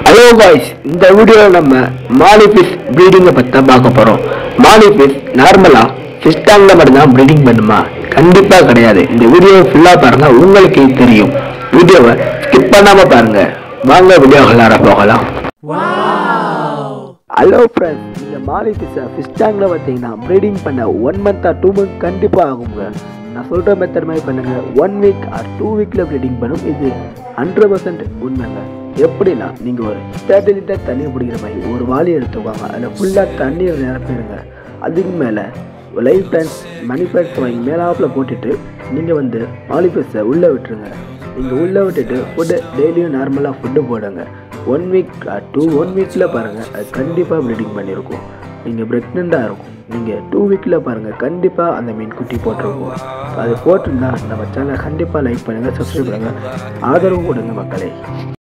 Hello guys, இந்த வீடியோவில் நம்ம மாலி ஃபிஷ் ப்ரீடிங்கை பற்றி தான் பார்க்க போகிறோம். மாலி ஃபிஷ் நார்மலாக ஃபிஷ் டேங்கில் மட்டும்தான் ப்ரீடிங் பண்ணுமா? கண்டிப்பாக கிடையாது. இந்த வீடியோவை ஃபுல்லாக பாருங்கள், உங்களுக்கே தெரியும். வீடியோவை ஸ்கிப் பண்ணாமல் பாருங்கள். வாங்க வீடியோக்குள்ளார போகலாம். ஹலோ ஃப்ரெண்ட்ஸ், இந்த மாலி ஃபிஷ்ஷை ஃபிஷ் டேங்கில் பார்த்தீங்கன்னா ப்ரீடிங் பண்ண 1 month or 2 months கண்டிப்பாக ஆகுங்க. நான் சொல்கிற மெத்தட் மாதிரி பண்ணுங்கள். 1 week or 2 weeks ப்ரீடிங் பண்ணும். இது 100% உண்மைங்க. எப்படின்னா, நீங்கள் ஒரு 30 லிட்டர் தண்ணி பிடிக்கிற மாதிரி ஒரு வாளி எடுத்துக்குவாங்க. அதில் ஃபுல்லாக தண்ணியை நிரப்பிடுங்க. அதுக்கு மேலே லைஃப் டைம் மணி பேக்ஸ் வாங்கி மேலாப்பில் போட்டுட்டு நீங்கள் மாலி ஃபிஷ்ஷை உள்ளே விட்டுருங்க. நீங்கள் உள்ளே விட்டுட்டு ஃபுட்டு டெய்லியும் நார்மலாக ஃபுட்டு போடுங்க. 1 week or 1 weekல பாருங்கள், அது கண்டிப்பாக ப்ரீடிங் பண்ணியிருக்கும். நீங்கள் ப்ரெக்னெண்ட்டாக இருக்கும். நீங்கள் 2 weekல பாருங்கள், கண்டிப்பாக அந்த மீன் குட்டி போட்டிருக்கும். அது போட்டிருந்தா நம்ம சேனலை கண்டிப்பாக லைக் பண்ணுங்கள், சப்ஸ்கிரைப் பண்ணுங்கள், ஆதரவு கொடுங்க மக்களே.